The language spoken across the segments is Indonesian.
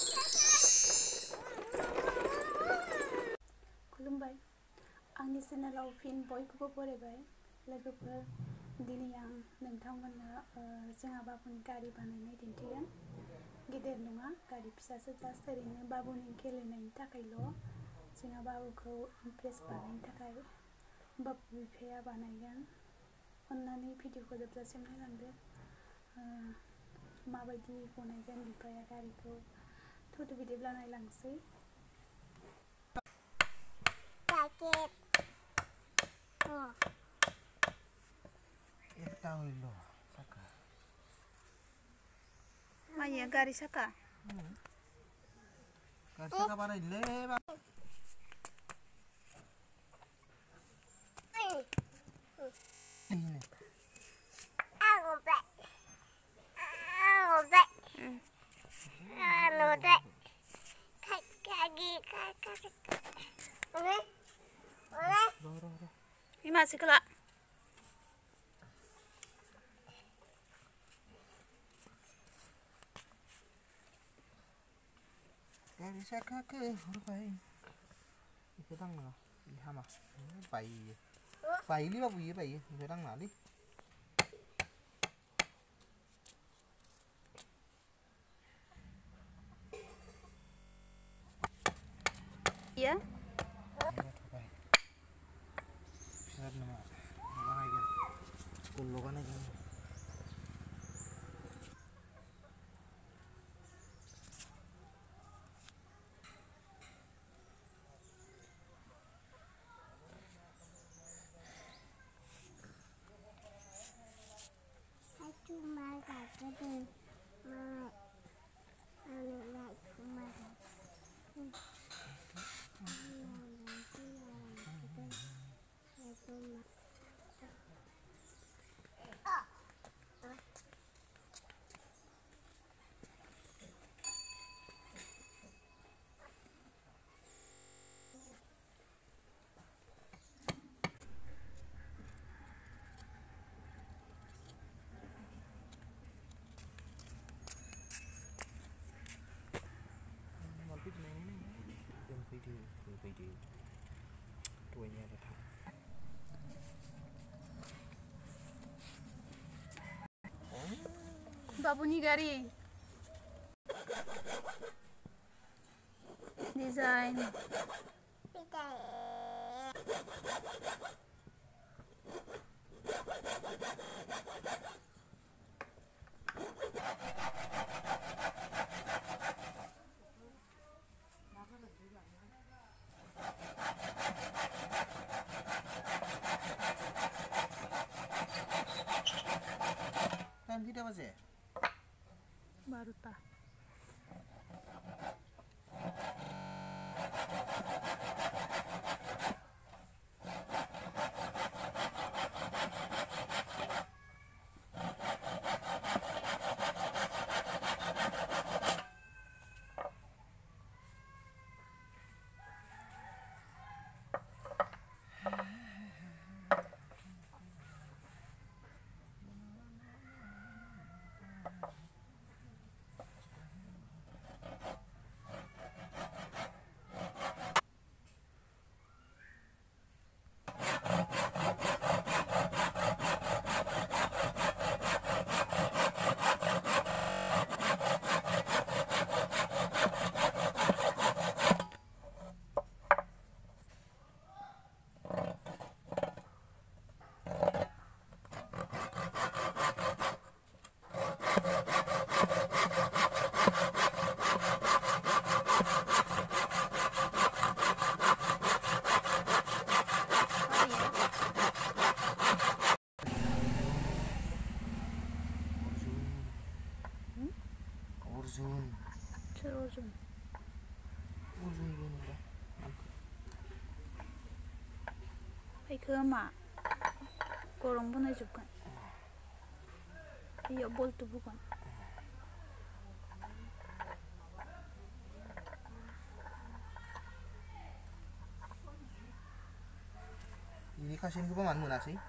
खुलुमबाय आंनि चेनेलाव फिन बयखौबो बरायबाय लोगोफोर दिनै आं नोंथांमोननो जोंहा बाबुनि गारि बानायनाय दिन्थिगोन गेदेर नङा गारि फिसासो जास्ट ओरैनो बाबुनि गेलेनायनि थाखायल' जोंहा बाबुखौ इमप्रेस बानायनो थाखाय बाबु बिफाया बानायगोन अन्नानै भिडिअखौ जोबजासिम नायलांदो माबायदि बानायगोन बिफाया गारिखौ थुदो बिदिब्ला नायलांसै Maya garis saka. Garis saka mana ile bang? Ini. Ini masih kelak. Garis saka ke hurufai. Itu tang mana? Lihat mah. Bayi. Bayi ni babu ye bayi. Itu tang mana? Ya. Siap nama. Logan aja. School logan aja. Video tuanya datang. Babuni gari design Time kita apa sih? baru tah. Orjun. Ke mak korong pun ajukan. Iya bol tu bukan. Ini kasihin ko pa man muna sih.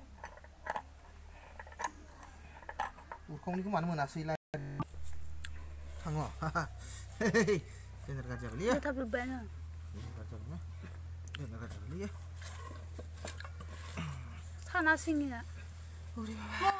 Urkong ni ko man muna sih. Tango. Hehehe. Bener kerja beli ya. Tapi banyak. Bener kerja beli. Bener kerja beli ya. 하나 생이야. 우리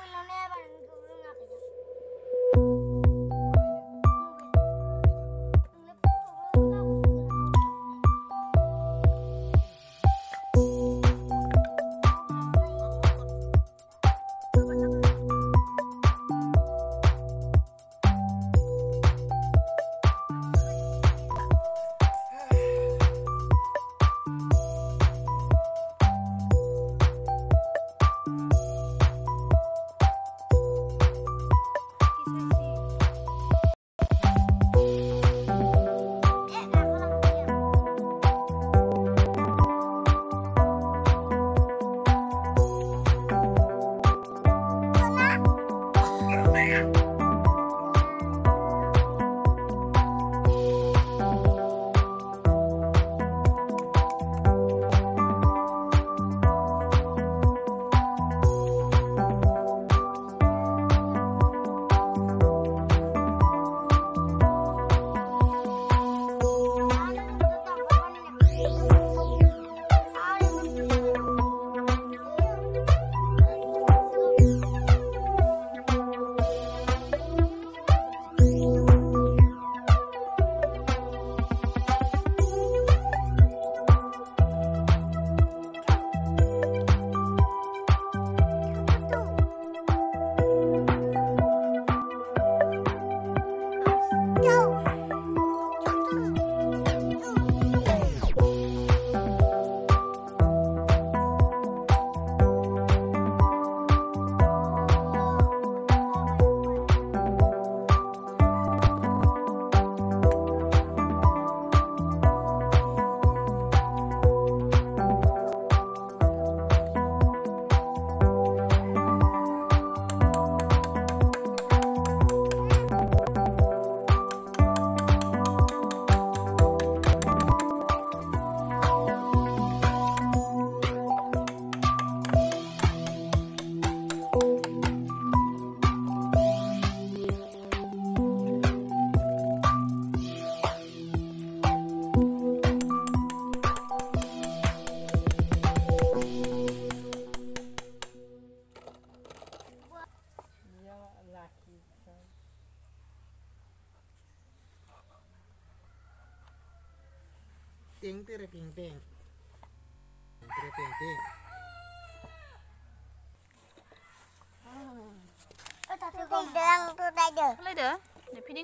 ting tere ting ting. Tere ting ting. Tapi kung dalang tu tayo. Lấy được. Để phi đinh.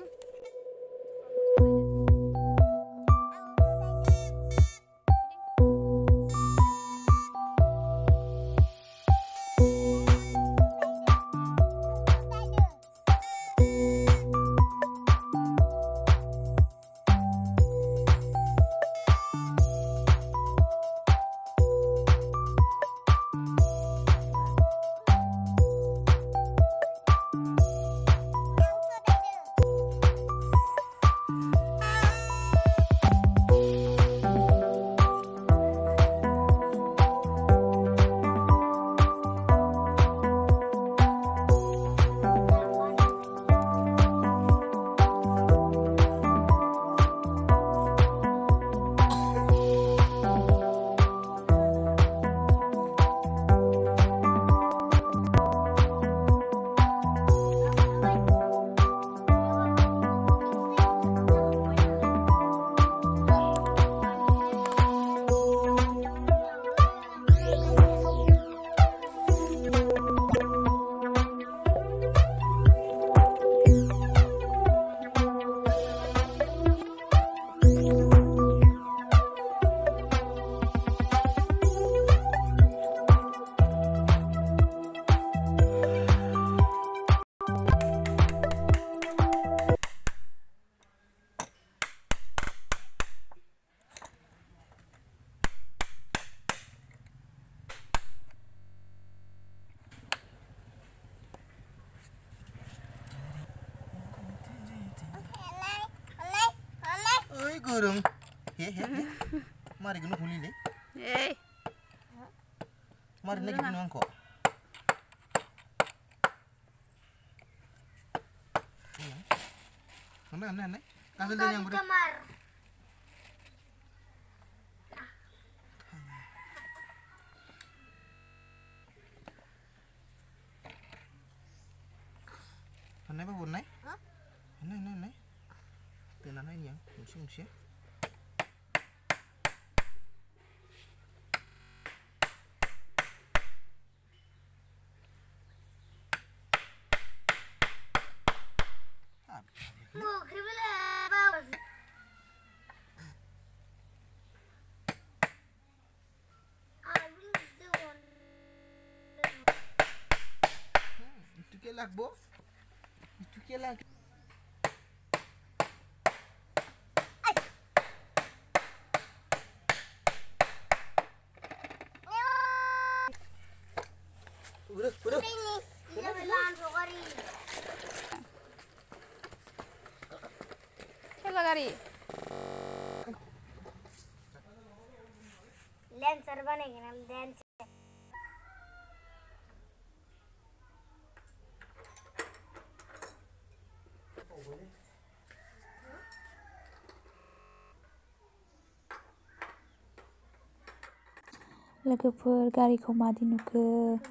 Kurung. He. Mari gunu huli le. Eh. Mari lagi gunu angko. Mana? Kasih dia yang berat. Kamar. Mana apa bun nai? Nai. Tenan nai yang, mungsi. Mau kemana? Bawa. Itu kelak bo. Itu kelak. Udah. Ini belan sokari. Helagari. Lancer बनेगा lancer. लोगोफोर गारिखौ मादि नुखो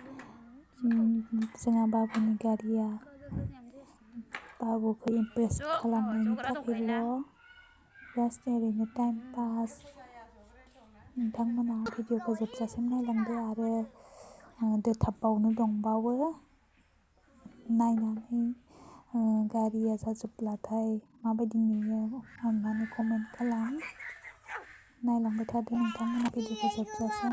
जोंहा बाबुनि गारिया बाबुखौ इमप्रेस खालामनायनि थाखायल' जास्ट ओरैनो टाइम पास नोंथांमोना भिडिअखौ जोबजासिम नायलांदो आरो दोथाबबावनो दंबावो नायनानै गारिया जाजोबब्लाथाय माबायदि नुयो अननानै कमेन्ट खालाम नायलांबाय थादो नोंथांमोना भिडिअखौ जोबजासिम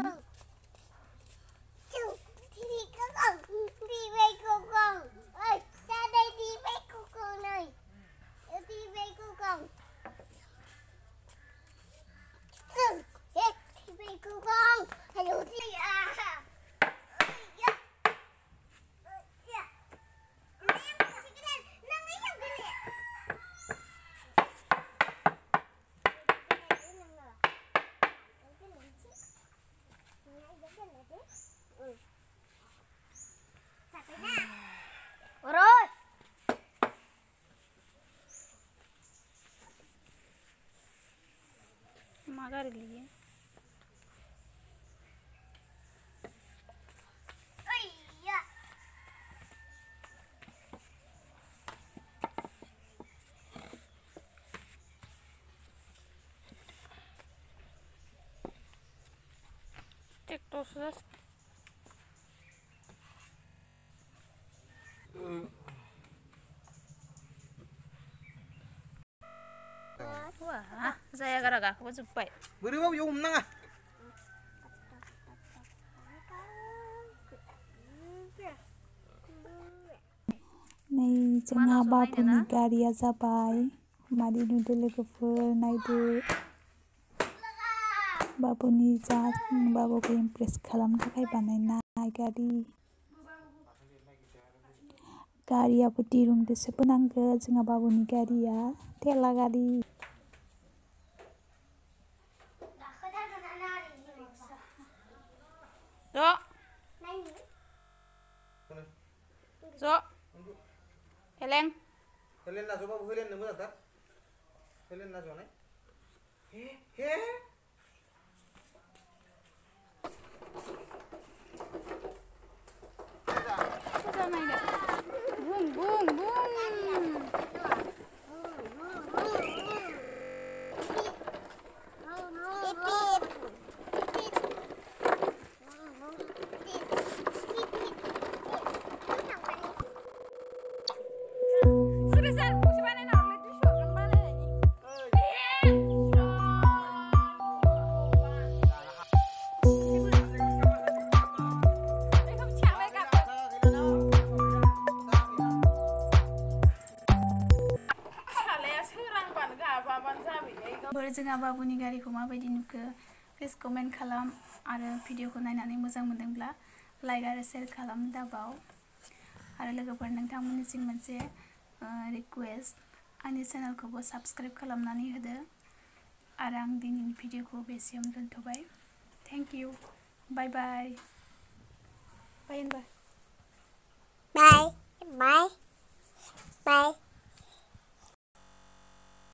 Rồi. मागार लिए Iya. TikTok sudah wah saya gara-gara aku jumpai Beri bau yo umnang ah. नै जोंहा बाबुनि गारिया जाबाय मादि नुदो लोगोफोर नायदो बाबुनि बाबुखौ इमप्रेस खालामनो थाखाय बानायनाय गारियाबो दिरुंदोसो बोनांगो जोंहा बाबुनि गारिया थेला गारि Jo Helen Na zo babu Helen nemu tak? Helen na zo nai. He. Sudah main deh. Bung. जोंहा बाबुनि गारिखौ माबायदि नुखो प्लिज कमेन्ट खालाम आरो भिडिअखौ नायनानै मोजां मोनदोंब्ला लाइक आरो शेयार खालाम दाबाव आरो लोगोफोर नोंथांमोननिसिम मोनसे रिक्वेस्ट आंनि चेनेलखौबो साबस्क्राइब खालामनानै होदो आरो आं दिनैनि भिडिअखौ बेसेयावनो दोनथ'बाय थेंक इउ बाय Bye.